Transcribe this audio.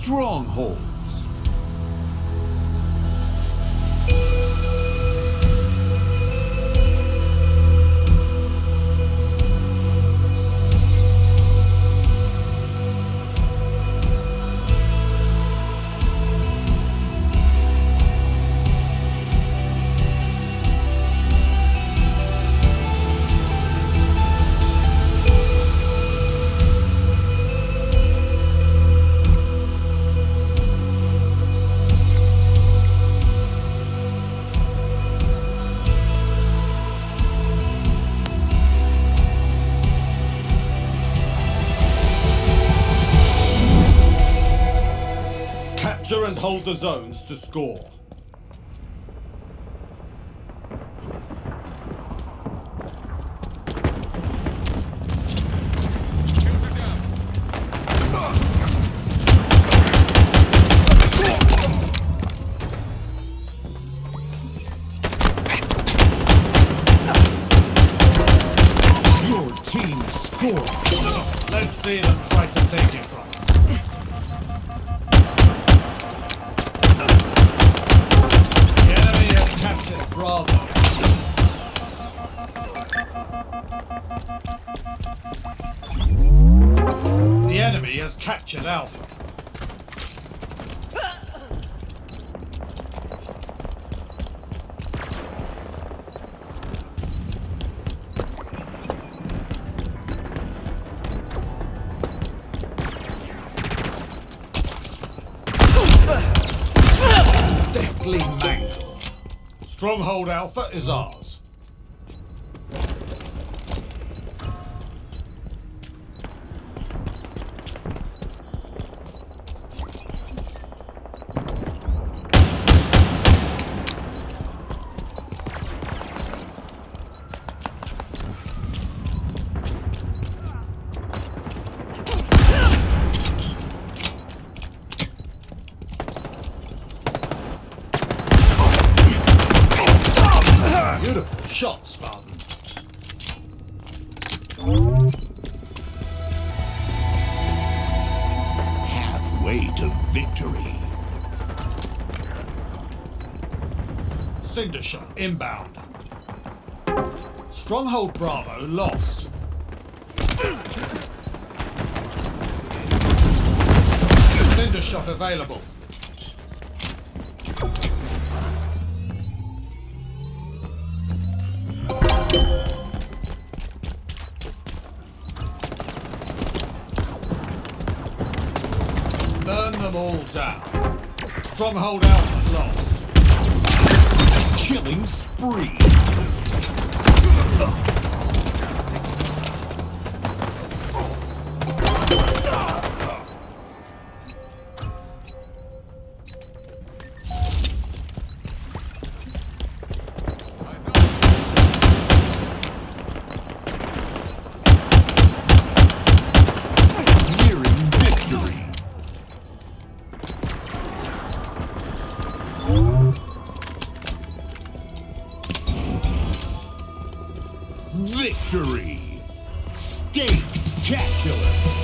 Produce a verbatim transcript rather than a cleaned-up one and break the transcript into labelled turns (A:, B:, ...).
A: Strongholds.
B: And hold the zones to score.
A: Your team scored.
B: Let's see them try to take it from us. Bravo. The enemy has captured Alpha. Deftly mangled. Stronghold Alpha is ours. Beautiful shot, Spartan.
A: Halfway to victory.
B: Cinder shot inbound. Stronghold Bravo lost. Cinder shot available. Burn them all down. Stronghold Alpha's lost.
A: Killing spree. Nearing victory. Victory! Spectacular!